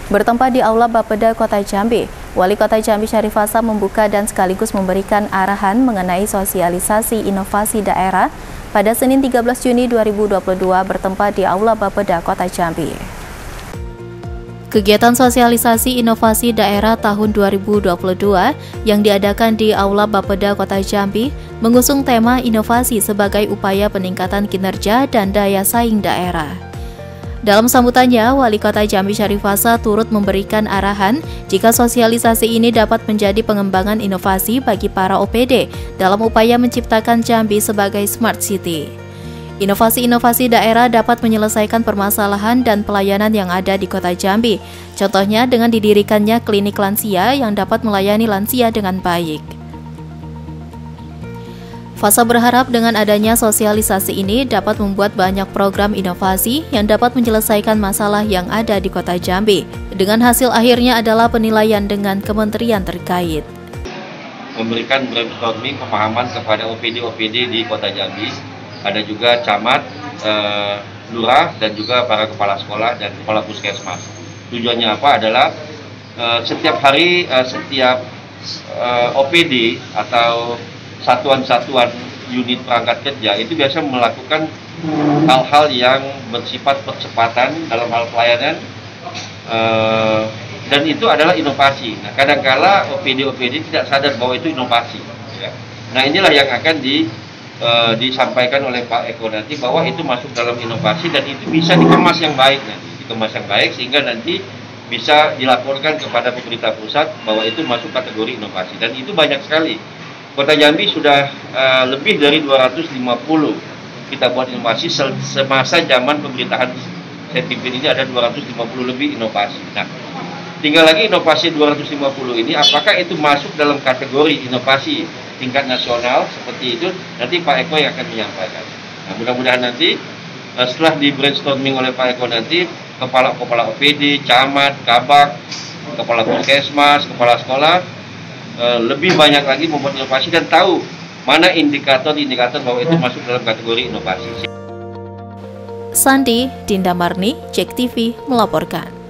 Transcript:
Bertempat di Aula Bapeda Kota Jambi, Wali Kota Jambi Syarif Hasan membuka dan sekaligus memberikan arahan mengenai sosialisasi inovasi daerah pada Senin 13 Juni 2022 bertempat di Aula Bapeda Kota Jambi. Kegiatan sosialisasi inovasi daerah tahun 2022 yang diadakan di Aula Bapeda Kota Jambi mengusung tema inovasi sebagai upaya peningkatan kinerja dan daya saing daerah. Dalam sambutannya, Wali Kota Jambi Syarif Hasan turut memberikan arahan jika sosialisasi ini dapat menjadi pengembangan inovasi bagi para OPD dalam upaya menciptakan Jambi sebagai Smart City. Inovasi-inovasi daerah dapat menyelesaikan permasalahan dan pelayanan yang ada di Kota Jambi. Contohnya dengan didirikannya klinik lansia yang dapat melayani lansia dengan baik. Fasa berharap dengan adanya sosialisasi ini dapat membuat banyak program inovasi yang dapat menyelesaikan masalah yang ada di Kota Jambi. Dengan hasil akhirnya adalah penilaian dengan kementerian terkait. Memberikan brainstorming pemahaman kepada OPD-OPD di Kota Jambi. Ada juga camat, lurah, dan juga para kepala sekolah dan kepala puskesmas. Tujuannya apa adalah setiap hari, setiap OPD atau satuan-satuan unit perangkat kerja itu biasa melakukan hal-hal yang bersifat percepatan dalam hal pelayanan, dan itu adalah inovasi. Nah, kadang-kala OPD-OPD tidak sadar bahwa itu inovasi. Ya. Nah, inilah yang akan disampaikan oleh Pak Eko nanti, bahwa itu masuk dalam inovasi dan itu bisa dikemas yang baik sehingga nanti bisa dilaporkan kepada pemerintah pusat bahwa itu masuk kategori inovasi, dan itu banyak sekali. Kota Jambi sudah lebih dari 250 kita buat inovasi semasa zaman pemerintahan saya pimpin ini, ada 250 lebih inovasi. Nah, tinggal lagi inovasi 250 ini apakah itu masuk dalam kategori inovasi tingkat nasional seperti itu, nanti Pak Eko yang akan menyampaikan. Nah, mudah-mudahan nanti setelah di brainstorming oleh Pak Eko nanti, kepala OPD, camat, kabak, kepala puskesmas, kepala sekolah lebih banyak lagi membuat inovasi dan tahu mana indikator-indikator bahwa itu masuk dalam kategori inovasi. Sandi Dinda Marni, JEK TV melaporkan.